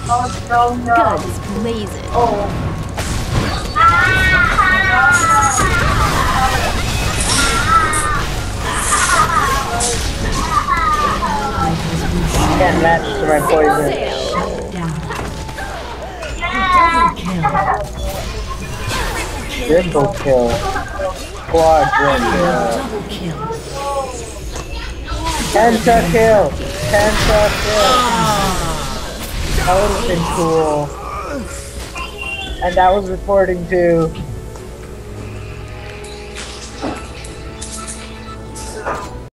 Guns blazing. Can't match to my poison. Triple kill. Quadruple kill. Pentakill! Pentakill! That would have been cool. And that was reporting to